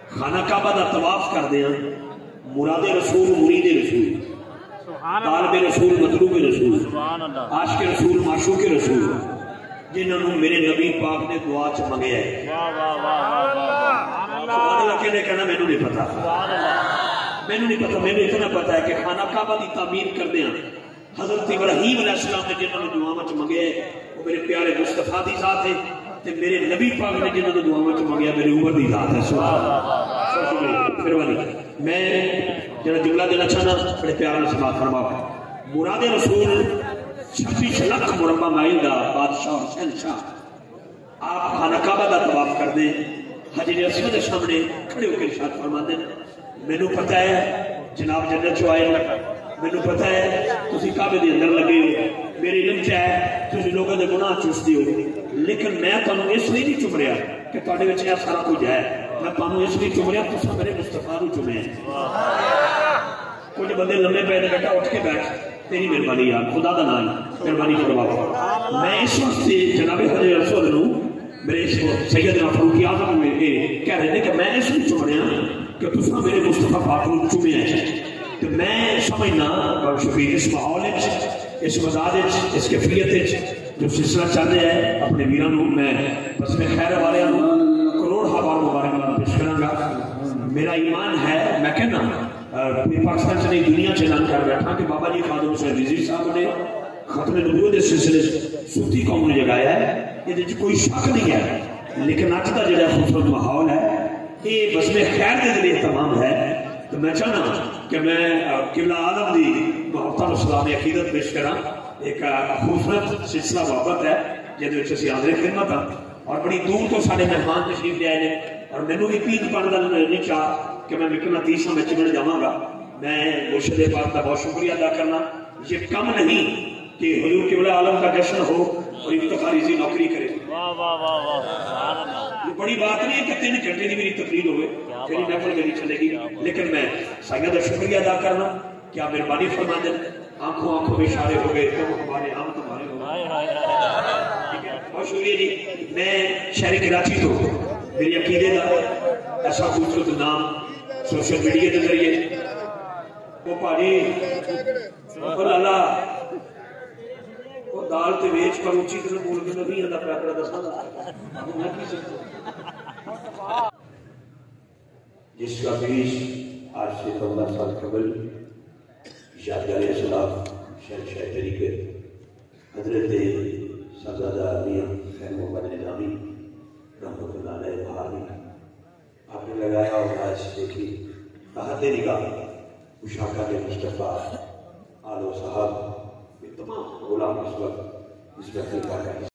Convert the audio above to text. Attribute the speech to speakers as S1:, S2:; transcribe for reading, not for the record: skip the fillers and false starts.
S1: خانہ کعبہ دا طواف کر دیا مراد رسول مرید رسول طالب رسول مطلوب رسول عاشق رسول معشوق رسول جنہوں نے میرے نبی پاک نے دعا چ منگیا ہے سبحان اللہ کہنے کہنا میں نہیں پتا میں اتنا پتا ہے کہ خانہ کعبہ دی تعمیر کر دیا حضرت ابراہیم علیہ السلام نے جنہوں نے دعا چ منگیا ہے وہ میرے پیارے مصطفیٰ دی ذات ہے تے میرے نبی پاک نے جنہوں نے دعا چ منگیا میرے عمر دی ذات ہے سبحان اللہ پھر والی میں جنہا جملہ دینا چاہنا بڑے پیارا نے سماعت فرماؤ مراد رسول 26 لاکھ مربع مائل دا بادشاہ حسین شاہ آپ خانہ کعبہ دا طواف کر دیں حجر اسود کے سامنے کھڑے ہو کے ارشاد فرما دیں مینوں پتہ ہے جناب جنت چ آئے مینوں پتہ ہے تسی کعبے دے اندر لگے ہو میرے علم چ ہے تسی لوگوں دے گناہ چوسدے ہو لیکن میں تانوں اس لیے نہیں چم رہا کہ تواڈے وچ یہ سارا کچھ ہے میں تانوں اس لیے چم رہا تساں میرے مصطفیٰ نوں چمے کچھ بندے لمبے پے بیٹا اٹھ کے بیٹھ تیری مہربانی یار خدا دا نام مہربانی فرماؤ میں اس واسطے جناب حضرت رسول نو میرے سیدنا فاروق اعظم میں کہہ رہے ہیں کہ میں اس لیے چم رہا کہ تساں میرے مصطفیٰ پاک نوں چمے تو میں سمجھنا شفیق اس ماحول اس مزاج اس کیفیت جو سلسلہ چاہتے ہیں اپنے ویران نو میں بس میں خیر والے کروڑ حوال مبارک پیش کروں گا میرا ایمان ہے میں کہنا پوری پاکستان سے نہیں دنیا سے اعلان کر بیٹھا کہ بابا جی خادم حسین رضوی صاحب نے ختم نبوت کے سلسلے صوفی قوم نے جگایا ہے یہ کوئی شک نہیں ہے لیکن اج کا جڑا خوبصورت ماحول ہے یہ بس میں خیر کے ذریعے تمام ہے تو میں چاہنا کہ میں قبلہ عالم دی محبت اسلام عقیدت پیش کرا ایک خوبصورت سلسلہ محبت ہے جہاں اسی حاضر خدمت ہاں اور بڑی دور تو سارے مہمان تشریف لے آئے ہیں اور مینوں بھی پید پڑھنے کا نہیں چاہ کہ میں مقناطیس میں چمڑ جاواں گا میں مرشد پاک کا بہت شکریہ ادا کرنا یہ کم نہیں کہ حضور قبلہ عالم کا جشن ہو اور افتخاری سی نوکری کرے یہ بڑی بات نہیں ہے کہ 3 گھنٹے کی میری تقریر ہوئے میری محفل میری چلے گی لیکن میں سائیدہ کا شکریہ ادا کرنا کیا مہربانی فرما دیں آنکھوں آنکھوں میں اشارے ہو گئے تم ہمارے ہم تمہارے ہو بہت شکریہ جی میں شہر کراچی تو میری عقیدے کا ایسا خوبصورت نام سوشل میڈیا کے ذریعے وہ پاڑی اللہ وہ دال تے ویچ پر اونچی طرح بول کے نبی اللہ پیارا دسا جس کا بیش آج سے 15 سال قبل یادگار اسلام شہنشاہ طریقت حضرت صاحبزادہ میاں خیر محمد نظامی رحمۃ اللہ علیہ بہار میں آپ نے لگایا اور آج دیکھی راحت نگاہ مشاکہ مصطفیٰ آل و صحاب تمام غلام اس وقت اس میں